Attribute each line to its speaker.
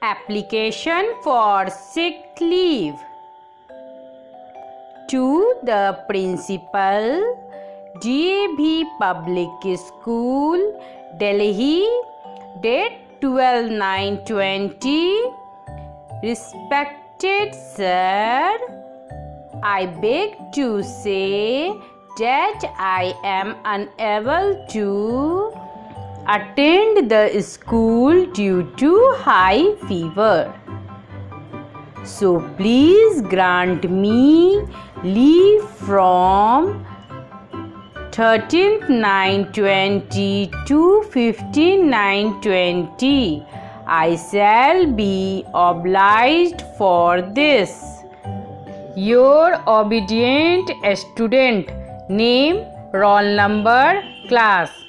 Speaker 1: Application for sick leave. To the principal, DAV Public School, Delhi, date 12/9/20. Respected sir, I beg to say that I am unable to attend the school due to high fever. So please grant me leave from 13/9/20 to 15/9/20. I shall be obliged for this. Your obedient student. Name, roll number, class.